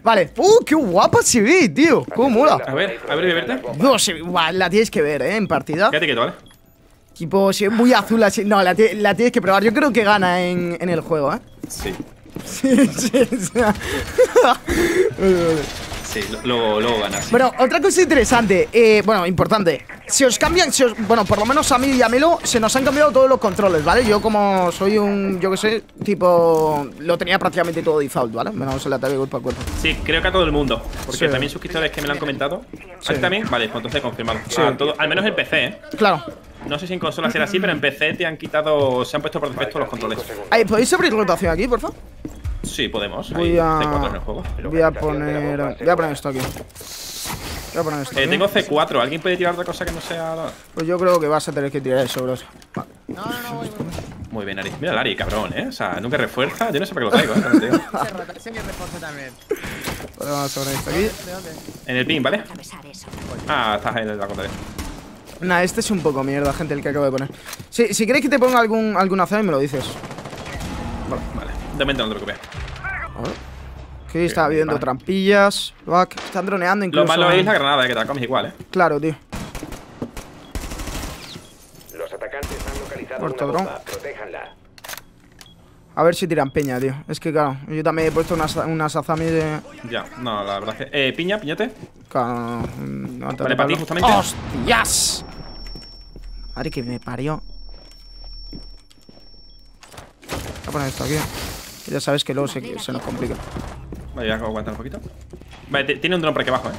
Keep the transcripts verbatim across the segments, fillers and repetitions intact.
Vale. ¡Uh, qué guapa se ve, tío! ¡Cómo mola! A ver, a ver, verte. No, se, la tienes que ver, ¿eh? En partida. Quédate quieto, ¿vale? Tipo, si es muy azul así. No, la, la tienes que probar. Yo creo que gana en, en el juego, ¿eh? Sí. Sí, sí, sí. Sí, luego, luego ganas. Sí. Bueno, otra cosa interesante, eh, bueno, importante. Si os cambian, si os, bueno, por lo menos a mí y a Melo se nos han cambiado todos los controles, ¿vale? Yo como soy un, yo qué sé, tipo, lo tenía prácticamente todo default, ¿vale? Menos el ataque cuerpo a cuerpo. Sí, creo que a todo el mundo. Porque Sí. también suscriptores que me lo han comentado. Sí. ¿A ti también? Vale, pues entonces confirmado. Sí. A todo, al menos en P C, ¿eh? Claro. No sé si en consola será así, pero en P C te han quitado, se han puesto por defecto los controles. Ahí, ¿podéis abrir rotación aquí, por favor? Sí, podemos. Voy Hay C cuatro a... en el juego. Voy a poner... Voy a poner esto aquí. Voy a poner esto Eh, aquí. tengo C cuatro. ¿Alguien puede tirar otra cosa que no sea...? Pues yo creo que vas a tener que tirar eso, bros. Vale. No, no, no, voy, voy. Muy bien, Ari. Mira el Ari, cabrón, ¿eh? O sea, nunca refuerza. Yo no sé para qué lo traigo, ¿eh? También te digo. Se rota, ese mi refuerzo también. Vale, vamos a poner esto aquí. ¿De dónde? En el pin, ¿vale? Ah, estás en la contraria. Nah, este es un poco mierda, gente, el que acabo de poner. Si, si queréis que te ponga algún, alguna zona, me lo dices. Vale, vale. De momento no te preocupes. A ver. Aquí está viendo vale. trampillas. Back. Están droneando incluso. Lo malo es la granada, que te la comes igual, ¿eh? Claro, tío. Los atacantes han localizado Muerto, una bro. bomba. Protéjanla. A ver si tiran peña, tío. Es que, claro, yo también he puesto unas, unas azami de... Ya, no, la verdad es que... Eh, piña, piñate. Claro, no, no, no, no, Vale, para ti, justamente. ¡Hostias! Madre que me parió. Voy a poner esto aquí. Que ya sabes que luego se, se nos complica. Vale, ya aguanta un poquito. Vale, tiene un dron por aquí abajo, eh.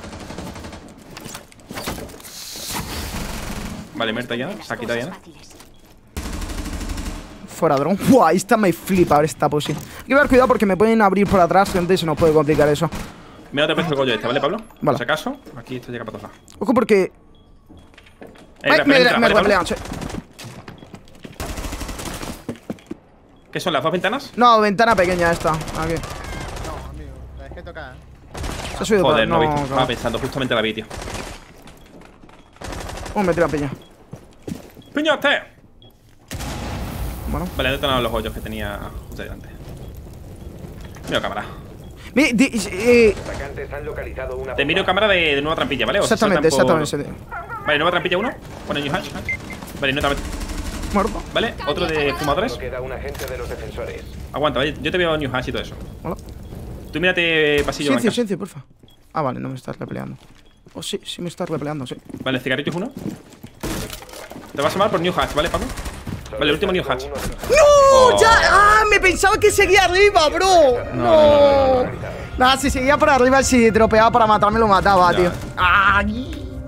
Vale, muerta ya. Se ha quitado ya, ¿no? Fuera dron. Buah, ahí está, me flipa ahora esta posi. Hay que tener cuidado porque me pueden abrir por atrás, gente, y se nos puede complicar eso. Mira, te precio el gollo este, ¿vale, Pablo? Vale. Por si acaso, aquí esto llega para todos lados. Ojo porque... Eh, Ay, me entra, me ¿vale, Pablo? replean, sí. ¿Qué son las dos ventanas? No, ventana pequeña esta. Aquí. No, amigo, la dejé tocar. Se ha subido Joder, para... no, No, vi. claro. Estaba pensando, justamente la vi, tío. Oh, me tira peña. ¡Piñate! Bueno. Vale, he detonado los hoyos que tenía justo delante. Mira cámara. Mi- di- eh, Los atacantes han localizado una Te bomba. miro cámara de, de nueva trampilla, ¿vale? O se exactamente, saltan por- exactamente. Sí. Vale, nueva trampilla uno. Pone New Hatch. Vale, nueva trampilla. Muerto. Vale, otro de fumadores. Solo queda un agente de los defensores. Aguanta, ¿vale? Yo te veo New Hatch y todo eso. Hola. Tú mírate pasillo Silencio, banca. silencio, porfa. Ah, vale, no me estás repeleando. Oh, sí, sí me estás repeleando, sí. Vale, cigarrillos uno. Te vas a llamar por New Hatch, ¿vale, Pablo? Vale, el último New Hatch. Uno de los- ¡No! Oh. ¡Ya! ¡Ah! Me pensaba que seguía arriba, bro. No, no, no, no, no, Nada, si seguía por arriba, si dropeaba para matarme, lo mataba, Ya. tío. ¡Ay!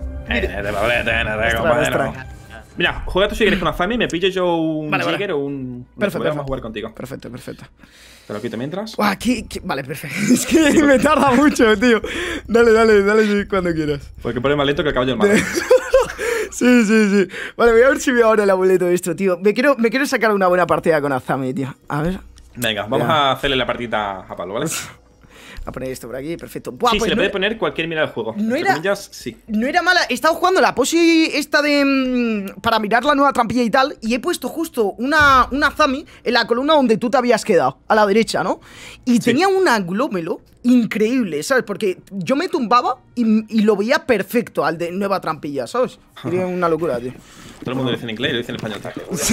extra. Mira, juega tú si quieres con Azami y me pillo yo un Vale, vale. Jigger o un... Perfecto, Vamos a perfecto. jugar contigo. Perfecto, perfecto. Te lo quito mientras. Guau, aquí, aquí- Vale, perfecto. Es que me tarda mucho, tío. Dale, dale, dale cuando quieras. Porque pone más lento que el caballo del mar. Sí, sí, sí. Vale, voy a ver si veo ahora el amuleto de esto, tío. Me quiero, me quiero sacar una buena partida con Azami, tío. A ver. Venga, vamos Ya. a hacerle la partida a Pablo, ¿vale? A poner esto por aquí, perfecto. Buah, Sí, pues se le no puede era- poner cualquier mira del juego. no Entre era- comillas, sí. No era mala, he estado jugando la posi esta de... mm, para mirar la nueva trampilla y tal. Y he puesto justo una, una Zami en la columna donde tú te habías quedado, a la derecha, ¿no? Y tenía un anglómelo increíble, ¿sabes? Porque yo me tumbaba y, y lo veía perfecto al de nueva trampilla, ¿sabes? Sería una locura, tío. Todo el mundo lo dice en inglés y lo dice en español.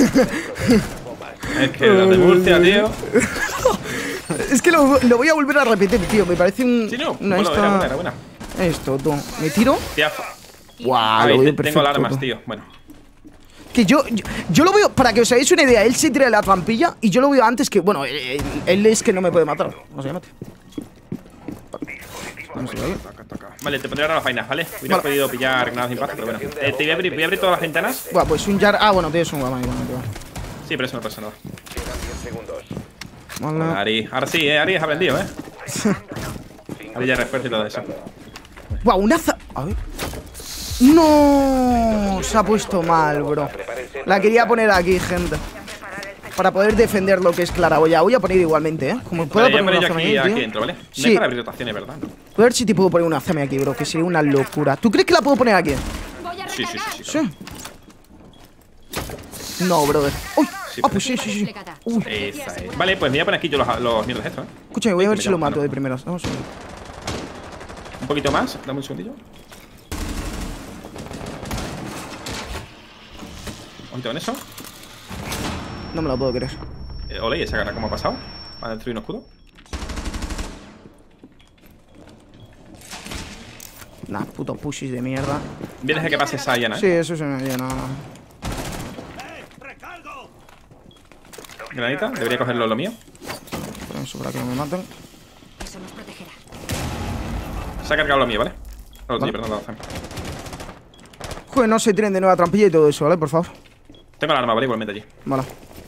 Es que los de Murcia, tío. Es que lo, lo voy a volver a repetir, tío. Me parece un... Sí, no. una Bueno, esta- era buena, era buena. Esto, tú. Me tiro. Tía, Guau, a lo ver, veo te- perfecto. tengo alarmas, tú. tío. Bueno. Que yo, yo, yo lo veo, para que os hagáis una idea, él se tira de la trampilla y yo lo veo antes que, bueno, él, él es que no me puede matar. No se mate. Vamos a ver. Toca, toca. Vale, te pondré ahora las vainas, ¿vale? Hubiera Vale. podido pillar granadas de impacto, pero bueno. Eh, te voy a abrir, voy a abrir todas las ventanas. Buah, pues un jar. Ah, bueno, tienes un guama igual. Sí, pero eso no pasa nada. Quedan diez segundos. Bueno, Vale. Ari, ahora sí, eh, Ari has aprendido, eh. Ari ya refuerza y todo eso. Buah, una za. A ver. No, se ha puesto mal, bro. La quería poner aquí, gente. Para poder defender lo que es Claraboya. Voy a poner igualmente, ¿eh? Como puedo Vale, ya poner me una yo zona aquí, ahí, aquí tío. dentro, ¿vale? No Sí. hay para abrir rotaciones, ¿verdad? No. Voy a ver si te puedo poner una C M aquí, bro. Que sería una locura. ¿Tú crees que la puedo poner aquí? Sí, sí, sí, sí. Sí. No, brother. Uy. Sí, Ah, pues sí, sí, sí. Uy. Esa es. Vale, pues me voy a poner aquí yo los, los mierdas estos, ¿eh? Escúchame, voy a ver me si lo llamo, mato no. de primeras. Vamos a ver. poquito más. Dame un segundillo. Ojito con eso. No me lo puedo creer. Eh, ole, ¿y esa cara cómo ha pasado? ¿Va a destruir un escudo? Nah, putos pushis de mierda. Vienes de que pase esa Yana, ¿eh? Sí, eso se me llena. Granita, debería cogerlo lo mío. Por eso, para que no me maten. Eso nos protegerá. Se ha cargado lo mío, ¿vale? Lo Vale. tuyo, perdón, lo hacen. Joder, no se tiren de nueva trampilla y todo eso, ¿vale? Por favor. Tengo el arma, ¿vale? Igualmente allí. Vale.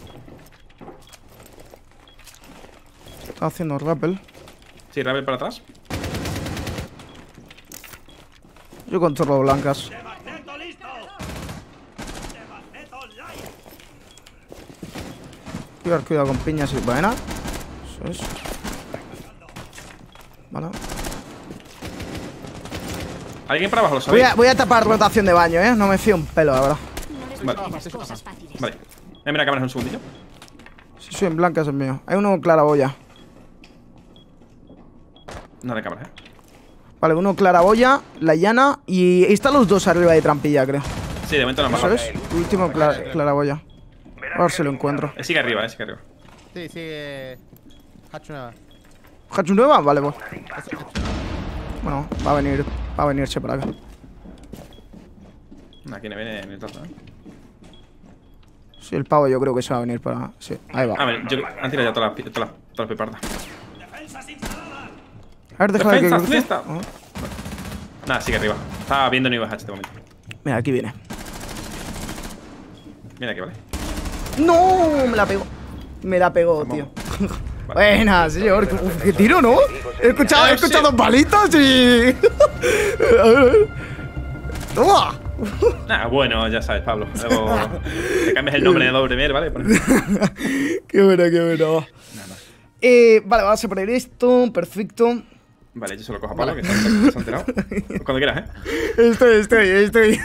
Está haciendo rappel. Sí, Rebel para atrás. Yo controlo blancas. Cuidado, cuidado con piñas y buena. Eso es. Vale. ¿Alguien para abajo lo Voy sabéis? a, voy a tapar rotación de baño, ¿eh? No me fío un pelo, la verdad. No les Vale. ponen las cosas fáciles. Vale. Dame la cámara un segundillo. Si soy en blancas es mío. Hay uno claraboya. No de cámara, ¿eh? Vale, uno claraboya, la llana y están los dos arriba de trampilla, creo. Sí, de momento no Eso me es. Último cla- claraboya. A ver si lo encuentro. Eh, sigue arriba, eh, sigue arriba. Sí, sigue. Hachu nada. ¿Hachu nueva? Vale, pues. Bueno, va a venir. Va a venirse para acá. Aquí no viene ni tanto, ¿eh? Sí, el pavo yo creo que se va a venir para. Sí, ahí va. A ver, yo han tirado ya todas las, pi- todas las, todas las pepardas. A ver, déjame que Defensa, cruce. fiesta. Ah, Nada, sigue arriba. Estaba viendo New Hatch de momento. Mira, aquí viene. Viene aquí, ¿vale? ¡No! Me la pegó. Me la pegó, tío. Buena, señor. Uf, qué tiro, ¿no? He escuchado, he escuchado palitos y. A ver, a ver. ¡Toma! Nah, bueno, ya sabes, Pablo. Luego te cambias el nombre de Doble Premier, ¿vale? Por- Qué buena, qué buena. Nada más. Eh, vale, vamos a poner esto. Perfecto. Vale, yo se lo cojo a Pablo, que se ha se ha enterado. Cuando quieras, ¿eh? Estoy, estoy, estoy.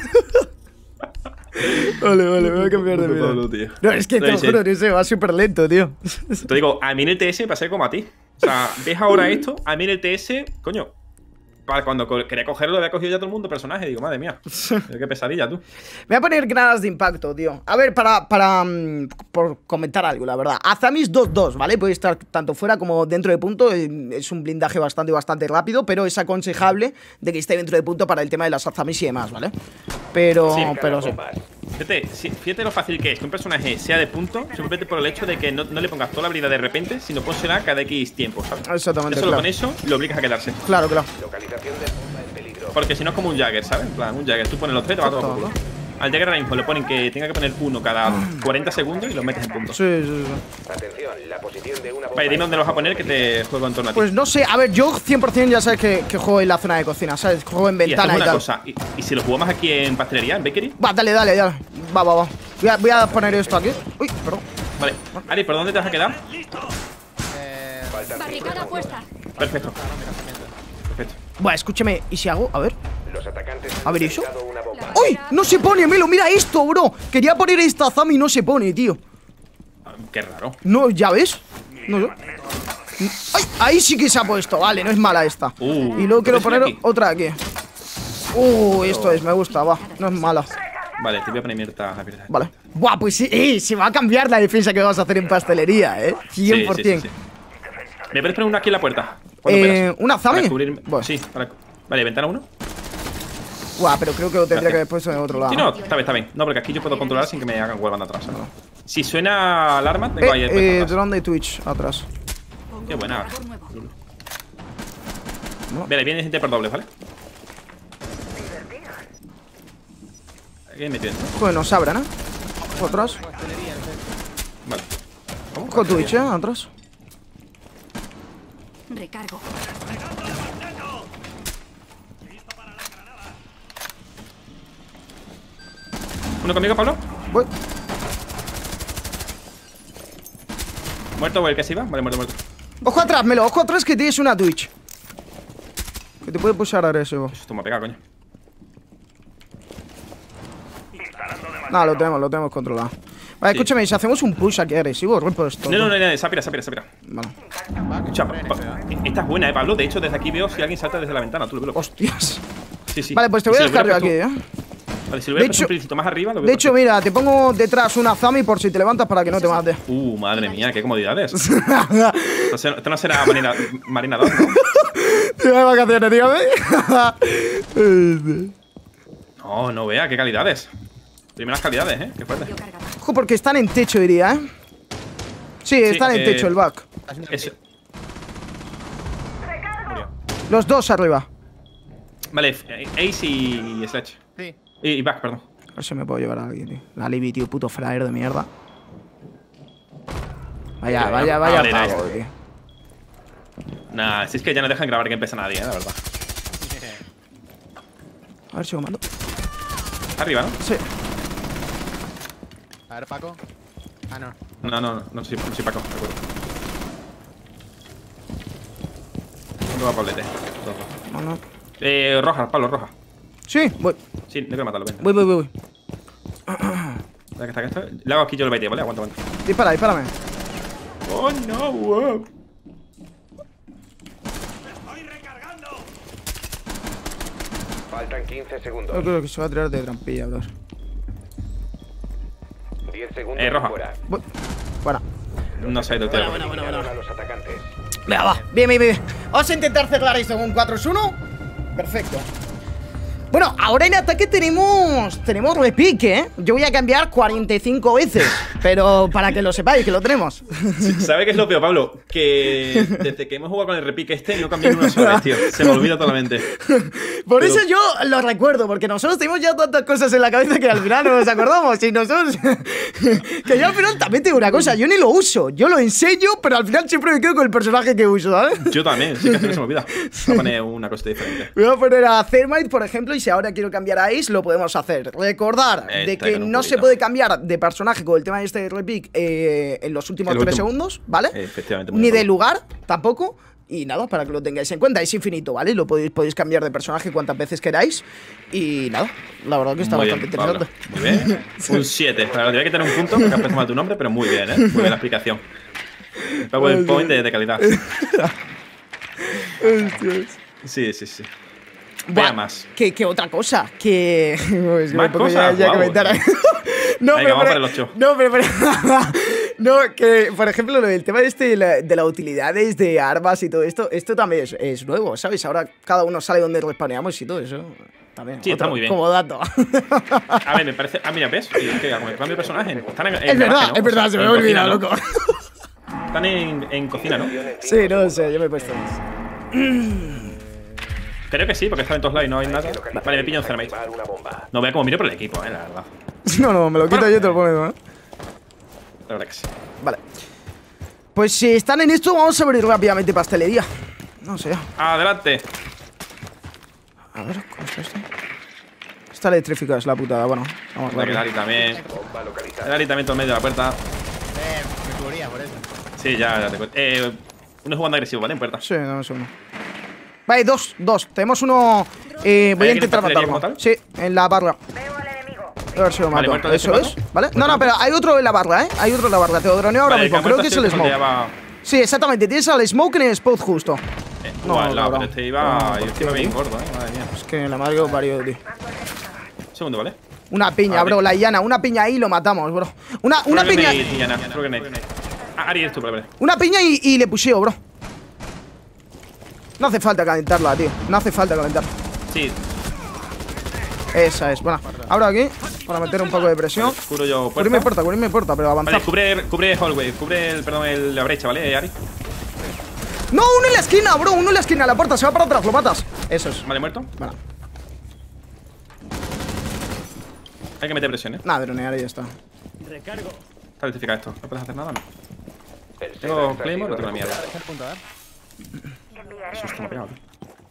Vale, vale, me voy a cambiar de Pablo, vida. tío. No, es que te Sí, lo sí. juro, no sé, va súper lento, tío. Te digo, a mí en el T S pasé como a ti. O sea, ves ahora esto, a mí en el T S, coño. Para cuando co- quería cogerlo, lo había cogido ya todo el mundo personaje. Digo, madre mía, qué pesadilla, tú. Me voy a poner granadas de impacto, tío. A ver, para, para mm, por comentar algo, la verdad. Azamis dos dos, ¿vale? Puede estar tanto fuera como dentro de punto. eh, Es un blindaje bastante, bastante rápido, pero es aconsejable de que esté dentro de punto para el tema de las Azamis y demás, ¿vale? Pero, Sí, pero sí. Bombas. Fíjate, si- fíjate lo fácil que es que un personaje sea de punto, simplemente por el hecho de que no, no le pongas toda la habilidad de repente, sino pónsela cada X tiempo, ¿sabes? Exactamente, Solo claro. con eso lo obligas a quedarse. Claro, claro. Localización de bomba en peligro. Porque si no es como un Jagger, ¿sabes? En plan, un Jagger, tú pones los tres, te va a todo por culo. Al Jagger ahora mismo le ponen que tenga que poner uno cada cuarenta segundos y lo metes en punto. Sí, sí, sí. Atención, la posición de una bomba. Vale, dime dónde lo vas a poner que te juego en torno a ti. Pues no sé, a ver, yo cien por cien ya sabes que, que juego en la zona de cocina, ¿sabes? Juego en y hacemos ventana y, una tal. cosa, y, y si lo jugamos aquí en pastelería, en bakery, Va, dale, dale, dale. Va, va, va. Voy a, voy a poner esto aquí. Uy, perdón. vale. Ari, ¿por dónde te vas a quedar? Eh. Faltan cinco Barricada segundos. puesta. Perfecto. Perfecto. Buah, escúchame, ¿y si hago? A ver. Los atacantes A ver, han ¿eso? localizado una bomba. ¡Uy! No se pone, Melo, mira esto, bro. Quería poner esta Azami y no se pone, tío. Ah, qué raro. No, ¿ya ves? No sé. ¡Ay! Ahí sí que se ha puesto, vale, no es mala esta. Uh, Y luego quiero ¿ves poner aquí? otra aquí. Uh, esto es, me gusta, va. No es mala. Vale, te voy a poner mierda abierta. Vale. Buah, pues sí, eh, se va a cambiar la defensa que vamos a hacer en pastelería, eh. cien por cien. Sí, sí, sí, sí. ¿Me puedes poner una aquí en la puerta? ¿Cuándo Eh, operas? ¿una Zami? Para cubrirme- Bueno. Sí, para... Vale, ventana uno. Buah, pero creo que lo tendría Gracias. que haber puesto en otro lado. Sí, no, está bien, está bien. No, porque aquí yo puedo controlar sin que me hagan huelvan atrás. ¿no? Si suena alarma, tengo ahí el Eh, puesto eh, atrás. drone de Twitch, atrás. Qué buena. Cargador nuevo. Vale, viene gente por dobles, ¿vale? Aquí me metido dentro. Joder, nos abran, ¿eh? Ojo atrás. Vale. ¿Cómo? Ojo Twitch, ¿eh? Atrás. Recargo. ¿Uno conmigo, Pablo? Voy. ¿Muerto o el que se iba? Vale, muerto, muerto. Ojo atrás, Melo, ojo atrás que tienes una Twitch. Que te puede pushar agresivo. Esto me ha pegado, coño. Nada, lo tenemos, lo tenemos controlado. Vale, Sí. escúchame, si hacemos un push aquí agresivo, rompo esto. No, no, no, no, Sapira, Sapira, Sapira. Vale. Escucha, pa- esta es buena, eh, Pablo. De hecho, desde aquí veo si alguien salta desde la ventana. Tú lo ves. Hostias. Sí, sí. Vale, pues te Y voy a si lo dejar yo hubieras aquí, puesto- ¿eh? Vale, si lo De hubieras puesto hecho- un pelito más arriba, lo veo De hecho, perfecto. mira, te pongo detrás una Zami por si te levantas para que no te mate. Uh, madre mía, qué comodidades. Esto se- esto no será marina, Marina dos, ¿no? Te vas de vacaciones, dígame. No, no vea, qué calidades. Primeras calidades, ¿eh? Qué fuerte. Yo cargaba. Ojo, porque están en techo, diría, ¿eh? Sí, están en eh, techo, el back. Está haciendo Es- el Murió. Los dos arriba. Vale, eh, Ace y Sledge. Sí. Y, y Back, perdón. A ver si me puedo llevar a alguien, tío. La Libby, tío, puto flyer de mierda. Vaya, Eh, vaya, ah, vaya vale, pavo, nice. tío. Nah, si es que ya no dejan grabar que empieza nadie, ¿eh? La verdad. A ver si lo mando. Está arriba, ¿no? Sí. A ver, Paco. Ah, no. No, no, no, no soy, no soy Paco, de acuerdo. ¿Dónde va Pablete? Dos, dos. No, no. Eh, roja, Pablo, roja. Sí, voy. Sí, no quiero matarlo, ven. Voy, voy, voy, voy. Está, está, está. Le hago aquí yo el baiteo, ¿vale? Aguanta, aguanta. Dispara, dispárame. Oh, no, wow. Faltan quince segundos. Yo creo que se va a tirar de trampilla, bro. diez segundos Eh, roja. fuera. Voy. Bueno. No sé, doctor. Eliminaron a los atacantes. Venga, va. Bien, bien, bien. Vamos a intentar cerrar esto con cuatro uno. Perfecto. Bueno, ahora en ataque tenemos tenemos repique, ¿eh? Yo voy a cambiar cuarenta y cinco veces, pero para que lo sepáis, que lo tenemos. ¿Sabe qué es lo peor, Pablo? Que desde que hemos jugado con el repique este no cambié una sola vez, tío. Se me olvida totalmente. Por Pero- eso yo lo recuerdo, porque nosotros tenemos ya tantas cosas en la cabeza que al final no nos acordamos. Y nosotros. Que yo al final también tengo una cosa, yo ni lo uso. Yo lo enseño, pero al final siempre me quedo con el personaje que uso, ¿sabes? Yo también, sí que hace que se me olvida. Voy a poner una cosa diferente. Voy a poner a Thermite, por ejemplo, y si ahora quiero cambiar a Ace, lo podemos hacer. Recordar Eh, de está que con un no se poquito. puede cambiar de personaje con el tema de este repick eh, en los últimos El tres último. segundos, ¿vale? Efectivamente, muy Ni de de acuerdo. lugar, tampoco. Y nada, para que lo tengáis en cuenta, es infinito, ¿vale? Lo podéis, podéis cambiar de personaje cuantas veces queráis. Y nada, la verdad que está Muy bastante bien, Pablo. interesante. Muy bien. Un siete. Te voy a quitar un punto porque has puesto mal tu nombre, pero muy bien, ¿eh? Muy bien la explicación. PowerPoint de, de calidad. Sí, sí, sí. Vea Buah, más. ¿Qué, qué otra cosa? Que. Es que ¿Más me pongo cosas? ya, ya a Guau, comentar. tío. No, Venga, pero, vamos por- para el ocho. No, pero, pero- no, que por ejemplo, lo del tema de, este, de, la, de las utilidades de armas y todo esto, esto también es, es nuevo, ¿sabes? Ahora cada uno sabe dónde respawneamos y todo eso. También. Sí, está otro- muy bien. Como dato. A ver, me parece. Ah, mira, ¿ves? Y es que como el cambio de personaje. Están en, en Es verdad, garaje, ¿no? es verdad, O sea, se me en había cocina, olvidado, ¿no? loco. Están en, en cocina, ¿no? Sí, no sé, yo me he puesto. Creo que sí, porque están en todos lados y no hay nada. Vale, me pillo un Thermite. Activar una bomba. No vea cómo miro por el equipo, eh, la verdad. No, no, me lo quito yo y te lo pongo, ¿eh? La verdad que sí. Vale. Pues si están en esto, vamos a abrir rápidamente pastelería. No sé. Adelante. A ver, ¿cómo está esto? Está electrificado, es la putada. Bueno, vamos a Vale, que el ver. Ari también. Bomba El localizada. Ari también todo en medio de la puerta. Eh, me cubría por eso. Sí, ya, ya te cuento. Eh, uno jugando agresivo, ¿vale? En puerta. Sí, dame un segundo. Vale, dos, dos. Tenemos uno. Eh, voy a ¿Hay alguien intentar en pastelería matarlo. como tal? Sí, en la barra. A ver si lo Vale, mato. muerto de Eso ese es, mato. ¿vale? No, no, pero hay otro en la barra, ¿eh? Hay otro en la barra. Te lo droneo ahora Vale, mismo. que Creo muerto que es ha sido el que smoke. lleva- Sí, exactamente. Tienes al smoke en el spot justo. Eh, No, no, al lado, cabrón. pero este iba. No, yo este iba bien gordo, eh. Madre mía. Es que la madre que os parió, tío. Un segundo, ¿vale? Una piña, Ah, bro. bien. La llana. Una piña ahí y lo matamos, bro. Una, una Throw piña. grenade, Diana, throw grenade. Ah, Ari, eres tú, vale, vale. Una piña y, y le pusheo, bro. No hace falta calentarla, tío. No hace falta calentarla. Sí, Esa es. Bueno, abro aquí para meter un poco de presión. cubro yo Cubrirme puerta. puerta, cubrirme puerta, pero avanzar. Vale, cubre, cubre hallway, cubre el, perdón, el, la brecha, ¿vale, Ari? No, uno en la esquina, bro. Uno en la esquina. La puerta se va para atrás. Lo matas. Eso es. Vale, muerto. Vale. Hay que meter presión, eh. Nada, dronear y ya está. Está electrificado esto. ¿No puedes hacer nada? No. El Tengo sexto Claymore o activo tengo la mierda. Deja el punto, a ver. Eso está pegado, tío.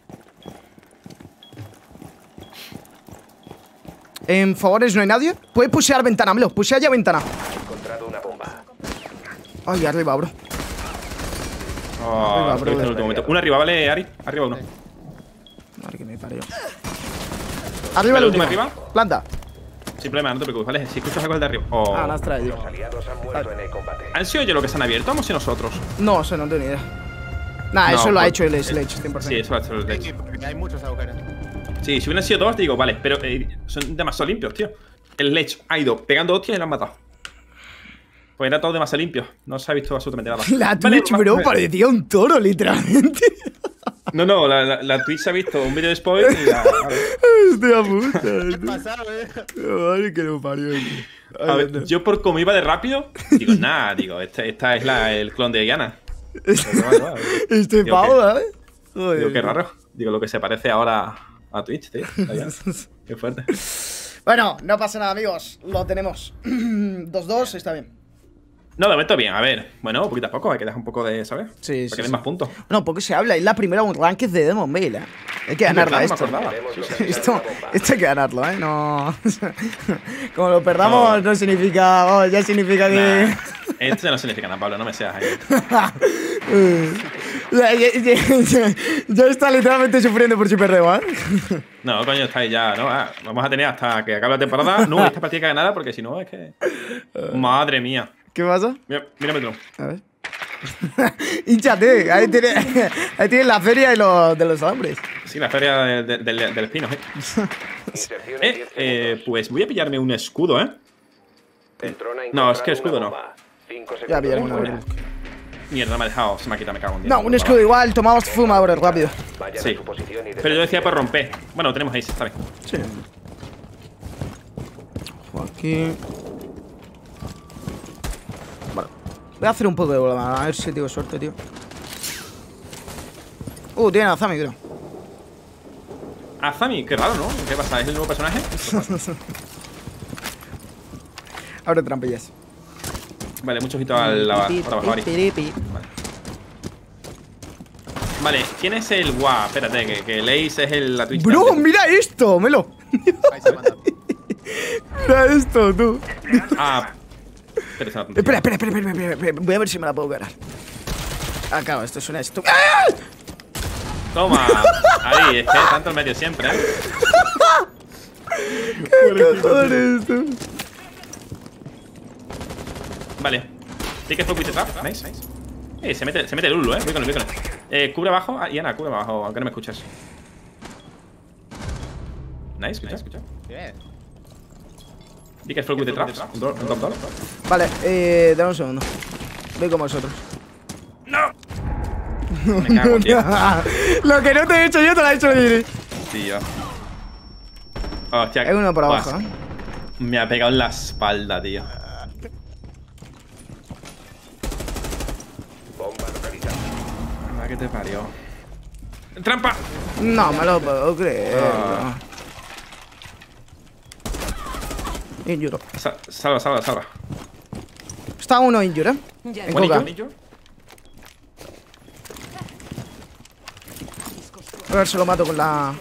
En favores no hay nadie. Puedes pushear ventana, Melo. Pushea ya ventana. encontrado una bomba. Ay, arriba, bro. Oh, Arriba, lo he visto en el brother. último momento. Uno arriba, ¿vale, Ari? Arriba uno. Madre que me parió. Arriba Vale, el último último. arriba. Planta. Sin problema, no te preocupes, ¿vale? Si escuchas algo el de arriba. Oh. Ah, no has traído. Los aliados han muerto en el combate. ¿Han sido yo los que se han abierto? ¿Hemos sido nosotros? No sé, no tengo ni idea. Nah, No, eso lo ha por- hecho el Sledge, cien por ciento. Sí, eso lo ha hecho el Sí, Sledge. sí, porque hay muchos agujeros. Sí, si hubieran sido dos, digo, vale, pero eh, son demasiado limpios, tío. El Sledge ha ido pegando hostias y lo han matado. Pues era todo demasiado limpio. No se ha visto absolutamente nada. La Vale, Twitch, ma- bro, ma- parecía un toro, literalmente. No, no, la, la, la Twitch se ha visto un vídeo de spoil y la. A ver, Hostia puta. ¿Qué ha pasado, eh? Ay, que lo parió. a ver, yo por cómo iba de rápido, digo, nada, digo, esta, esta es la, el clon de Diana. Este Digo, pavo, ¿qué? ¿sabes? Joder. Digo, qué raro. Digo, lo que se parece ahora a Twitch, tío. Está bien. Qué fuerte. Bueno, no pasa nada, amigos. Lo tenemos. dos dos, está bien. No, de momento bien. A ver, bueno, poquito a poco. Hay que dejar un poco de, ¿sabes? Sí, Para sí, que den sí. más puntos. Bueno, poco se habla. Es la primera ranked de Demon Mail, ¿eh? Hay que ganarla verdad, no esto. me acordaba. Debemos Sí, sí. localizar Esto, una bomba. esto hay que ganarlo, ¿eh? No. Como lo perdamos, no, No. significa. Oh, ya significa que. Nah, esto ya no significa nada, Pablo. No me seas ahí. ya, ya- ya- ya- ya está literalmente sufriendo por si perdemos, ¿eh? No, coño, está ahí ya, ¿no? Ah, vamos a tener hasta que acabe la temporada. No, esta partida ganada porque si no es que. Madre mía. ¿Qué pasa? Mira, mírame tú. A ver. Hinchate, ahí tienes ahí tienes la feria de los, de los hombres. Sí, la feria de- de- del, del espino, ¿eh? Inserción en Eh, diez eh, segundos. Pues voy a pillarme un escudo, ¿eh? El dron ha No, es que encontrado escudo una no. bomba. Cinco Ya segundos pillaré uno. fuera. Mierda, me ha dejado. Se me ha quitado, me cago en diez. No, un escudo igual, tomamos fumadores rápido. Vayan Sí. a su posición y Pero yo decía por romper. Bueno, tenemos ahí, está bien. Sí. Aquí. Vale. Voy a hacer un poco de bola, a ver si tengo suerte, tío. Uh, tiene a Zami, creo. Azami, qué raro, ¿no? ¿Qué pasa? ¿Es el nuevo personaje? Abre trampillas. Vale, mucho ojito al la, para abajo, Ari. Vale. Vale, ¿quién es el guau? Espérate, que, que el Ace es el la Twitch. Bro, Candle. mira esto, Melo. Ahí se manda. Mira esto, tú. Ah. Espera, espera, Espera, espera, espera, espera, espera, espera. Voy a ver si me la puedo ganar. Ah, claro, esto suena esto. ¡Ah! Toma. Ahí, es que tanto el medio siempre, ¿eh? ¿Qué cojones, tú? Vale. Sí que fue Witch Trap. Nice, nice. Eh, se mete, se mete el Lulu, eh. Voy con él, voy con él. Eh, cubre abajo. Ah, y Ana, cubre abajo, aunque no me escuches. Nice, escucha, escucha. Bien. Vi que fue Witch Trap. Un drop, un drop, drop. Vale, eh, dame un segundo. Voy con vosotros. Me cago, tío. Lo que no te he hecho yo te lo ha hecho Giri. Tío. Hostia. Hay uno por Buah, abajo, ¿eh? Me ha pegado en la espalda, tío. Bomba localizada. Ah, que te parió. ¡Trampa! No me lo puedo creer. Ah. Injuro. Sa- Salva, salva, salva. Está uno injuro, ¿eh? Ya En Bonito, coca. bonito. A ver si lo mato con la.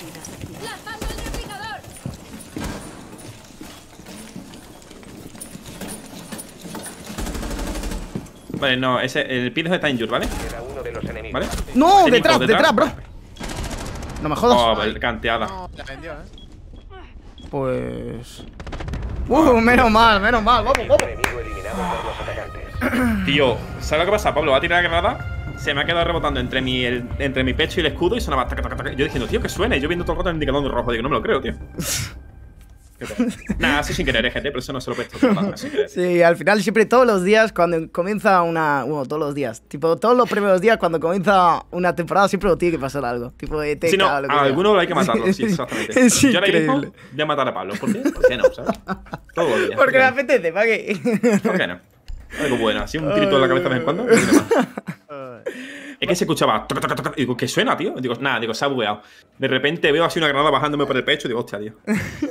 Vale, no, ese, el Pidgeot está injured, ¿vale? Queda uno de los enemigos. ¿Vale? No, Técnico, detrás, detrás, bro. No me jodas. Oh, el canteada. No, la vendió, eh. Pues. Uh, menos mal, menos mal. Vamos, vamos. Enemigo eliminado por los atacantes. Tío, ¿sabes lo que pasa? Pablo va a tirar la granada. Se me ha quedado rebotando entre mi, el- entre mi pecho y el escudo y sonaba taca, taca, taca. Yo diciendo, tío, que suene. Yo viendo todo el rato el indicador rojo. Digo, no me lo creo, tío. Qué pena. Nah, así sin querer, gente, pero eso no se lo he puesto. Sin querer. Sí, al final siempre todos los días cuando comienza una... Bueno, todos los días. Tipo, todos los primeros días cuando comienza una temporada siempre lo tiene que pasar algo. Tipo de Si no, teca o lo que a sea. alguno hay que matarlo, sí, exactamente. Es Yo ahora mismo increíble. voy a matar a Pablo. ¿Por qué? ¿Por qué no? ¿Sabes? Todos los días. Porque me ¿Por qué apetece, ¿para qué? no? ¿Por qué no? Algo bueno, así un tirito en la cabeza de vez en cuando. Es que se escuchaba. Toc, toc, toc, y digo, ¿qué suena, tío? Digo, nada, digo, se ha bugueado. De repente veo así una granada bajándome por el pecho y digo, hostia, tío.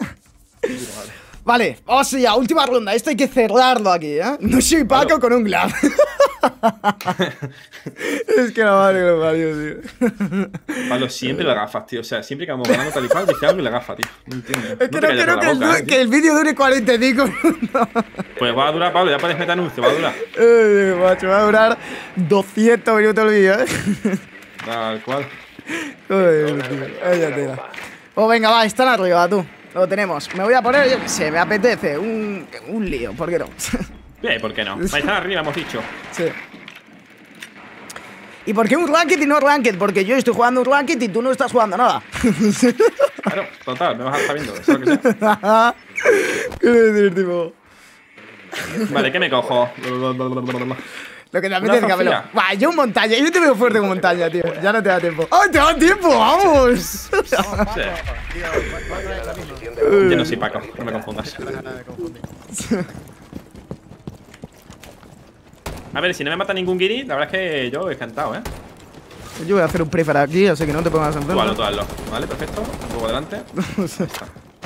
Vale, vamos allá, última ronda. Esto hay que cerrarlo aquí, ¿eh? No soy Paco Claro. con un glad. Es que la madre que lo parió, tío. Pablo, siempre las gafas, tío. O sea, siempre que vamos ganando tal y cual, dice algo y la gafa, tío. No entiendo. Es que te no calles quiero la que el, boca, eh, que el vídeo dure cuarenta y cinco minutos. Pues va a durar, Pablo, ya puedes meter anuncio, va a durar. Eh, macho, va a durar doscientos minutos el vídeo, ¿eh? Tal cual. Joder, tío. Vaya tela. Pues venga, va, están arriba, tú. Lo tenemos. Me voy a poner, yo qué sé, me apetece. Un, un lío, ¿por qué no? Bien, ¿por qué no? Ahí están arriba, hemos dicho. Sí. ¿Y por qué un ranked y no ranked? Porque yo estoy jugando un ranked y tú no estás jugando nada. Claro, total, me vas a estar viendo. Eso es lo que sea. ¿Qué decir, tipo? Vale, ¿qué me cojo? Lo que te Una apetezca, Camelo. zafira. Buah, yo montaña, yo te veo fuerte con montaña, tío. Ya no te da tiempo. ¡Ay, te da tiempo! ¡Vamos! Sí. Tío, va- va a traer esta misma. Yo no soy Paco, no me confundas. La gana de confundir. A ver, si no me mata ningún guiri, la verdad es que yo he encantado, ¿eh? Yo voy a hacer un pre para aquí, así que no te pongas enfrente. Tú hazlo, tú hazlo. Vale, perfecto. Un poco adelante. Ahí está.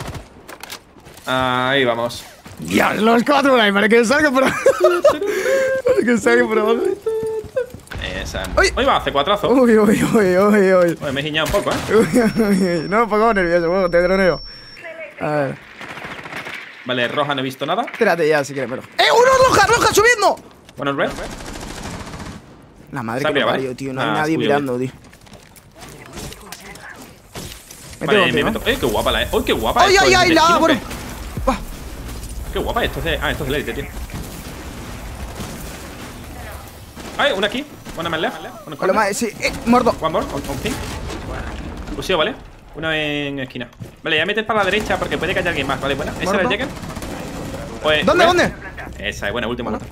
Ahí vamos. Dios, los cuatro ahí, para que salga por abajo. Para que salga por abajo. Esa. ¡Uy! Hoy va, hace cuatrazo. Uy, uy, uy, uy, uy. Uy, me he giñado un poco, ¿eh? Uy, uy, uy. No, un poco nervioso, bueno, te droneo. A ver, Vale, roja no he visto nada. espérate ya si quieres, pero. ¡Eh, uno roja, roja subiendo! Bueno, el red. La madre Se ha que me pirado, parió, ¿vale? tío. No hay Ah, nadie es tuyo, mirando, tío. Me Vale, tengo me que, meto. ¿no? ¡Eh, qué guapa la es! ¡Uy, qué guapa! ¡Ay, esto ay, es ay! de La, esquina, bueno. ¿o qué? Buah. ¡Qué guapa! Esto es de. Ah, esto es de élite, tío. ¡Ay, una aquí! Una más left. Una Con lo más, sí, eh, muerto. One more, on, on ping. Puseo, ¿vale? Uno en esquina. Vale, ya metes para la derecha porque puede que haya alguien más, ¿vale? Buena. ¿Ese era el Muerto. Jacker? Pues, ¿Dónde, buena. dónde? Esa es buena, última nota.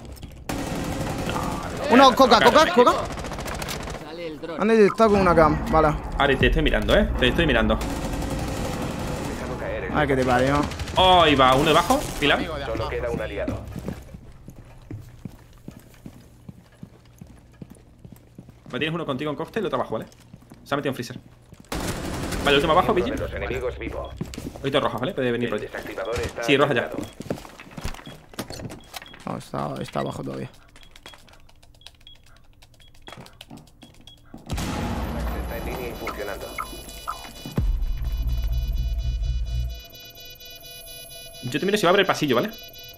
Uno, coca, coca, coca. Sale el dron. Han detectado con una cam, vale. Ahora te estoy mirando, ¿eh? Te estoy mirando. Dejando caer el Ay, que te parió. Oh, ahí va, uno debajo, pilar. Amigo de Solo abajo. queda un aliado. Me tienes uno contigo en coste y el otro abajo, ¿vale? Se ha metido en freezer. Vale, último abajo, Uno Pidgey. de los enemigos vivo. Ahorita roja, ¿vale? Puede venir por El allí. desactivador está Sí, roja ya. activado. No, está, está abajo todavía. Está en línea y funcionando. Yo te miro si va a abrir el pasillo, ¿vale?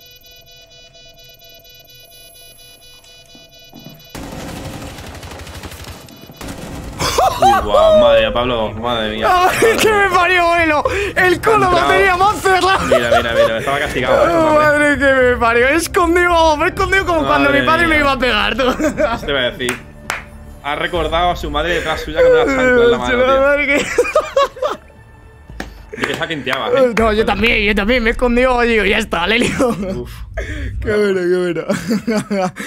Uy, guau, madre mía, Pablo, madre mía. ¡Ay, que me parió, bueno! ¡El culo lo Entrado. tenía más cerrado! Mira, mira, mira, estaba castigado. ¿eh? ¡Oh, Hombre. madre que me parió! Escondido, me he escondido como cuando Madre mi padre mía. me iba a pegar, tú. Te voy a decir. Ha recordado a su madre detrás suya con una chancla en la mano, tío. Madre que- Y que esa quinteaba, ¿eh? No, yo también, yo también me he escondido y digo, ya está, le lío. Uf. Qué bueno, qué bueno.